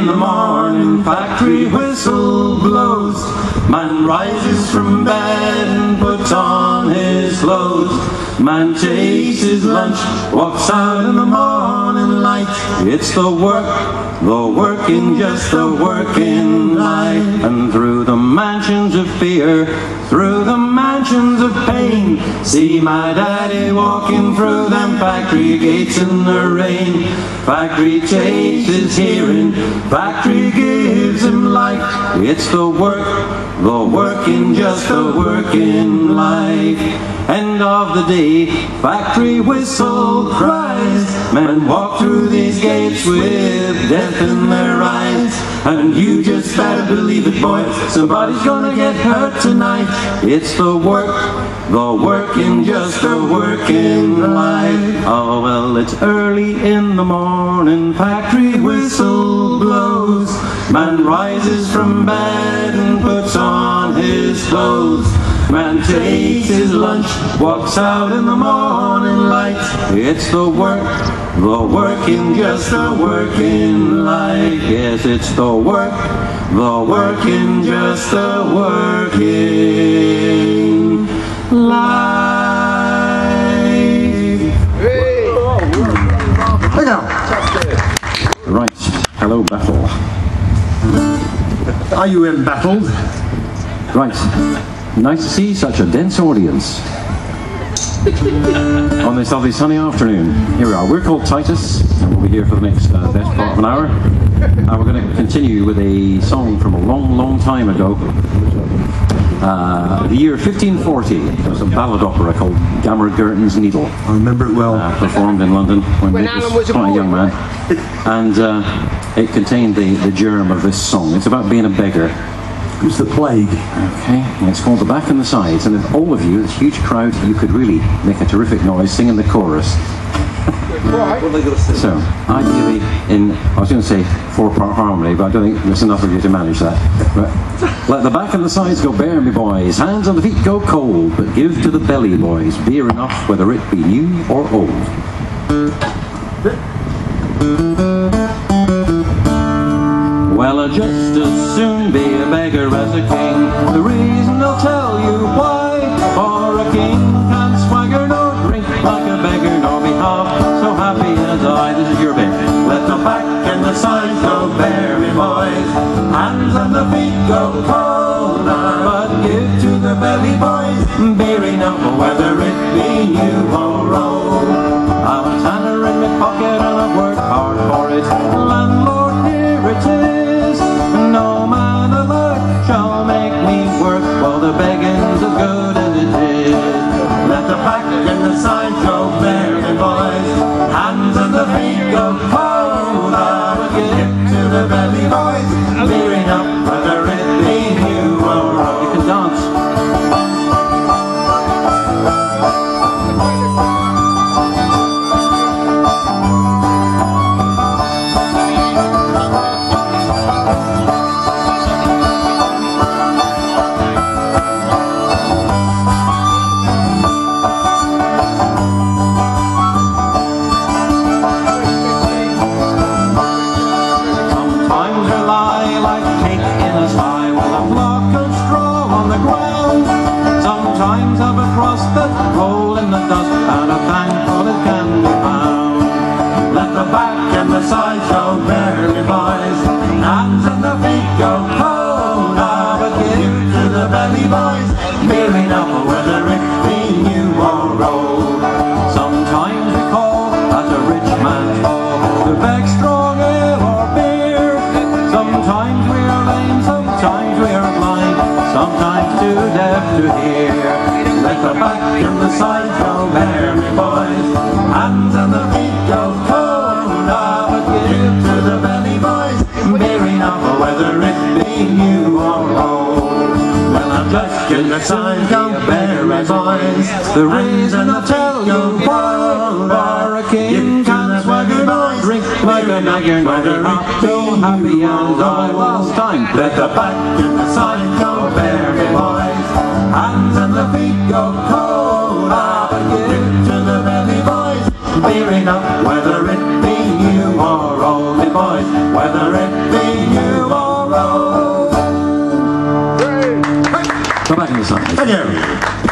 in the morning, factory whistle blows. Man rises from bed and puts on his clothes. Man takes his lunch, walks out in the morning light. It's the working, just the working life. And through the mansions of fear, through the mansions of pain, see my daddy walking through them factory gates in the rain. Factory takes his hearing, factory gives him light. It's the working, just the working life. End of the day, factory whistle cries. Men walk through these gates with death in their eyes. And you just better believe it, boys, somebody's gonna get hurt tonight. It's the working, just the working life. Oh well, it's early in the morning, factory whistle blows. Man rises from bed and puts on his clothes. Man takes his lunch, walks out in the morning light. It's the working, just the working life. Yes, it's the working, just the working life. Look out. Right, hello Battle. Are you embattled? Right. Nice to see such a dense audience on this lovely sunny afternoon. Here we are. We're called Titus, and we'll be here for the next best part of an hour. And we're going to continue with a song from a long, long time ago. The year 1540. There was a ballad opera called Gammer Gurton's Needle. I remember it well. Performed in London when Alan was quite a young man. And it contained the germ of this song. It's about being a beggar. It was the plague. Okay, and it's called The Back and the Sides, and if all of you, this huge crowd, you could really make a terrific noise singing the chorus. So, ideally I was going to say 4-part harmony, but I don't think there's enough of you to manage that. But let the back and the sides go bare, me boys, hands on the feet go cold, but give to the belly, boys, beer enough, whether it be new or old. Well, I'd just as soon be a beggar as a king. The reason I'll tell you why. For a king can't swagger nor drink like a beggar, nor be half so happy as I. This is your bit. Let the back and the sides go bare, me boys. Hands and the feet go cold, but give to the belly, boys, beer enough, whether it be new or old. I'm a tanner in my pocket and I've worked hard for it. Landlord, here it is. No man alive shall make me work while the begging's as good as it is. Let the back and the sides go bare, me boys. Hands and the feet go cold. I will give to the belly, boys, beer enough, whether it be new or old. You can dance. Sometimes have a crust that roll in the dust, and a thankful it can be found. Let the back and the sides go bare, me boys. Hands and the feet go cold. I would give to the belly, boys, beer enough, whether it be new or old. Sometimes we call at a rich man's hall to beg strong ale or beer. Sometimes we are lame, sometimes we are blind, sometimes too deaf to hear. Let the back and the sides go bare, me boys. Hands and the feet go cold. I would give to the belly, boys, beer enough, whether it be new or old. Well, I'm just getting the sides go bare, me boys. The reason I'll tell you why. For a king can't swagger nor drink like a beggar, whether it so happy as I last time. Let the back and the sides go bare, me boys. Hands and the feet go cold. I would give to the belly, boys, beer enough, whether it be new or old, me boys, whether it be Thanks, Thank you.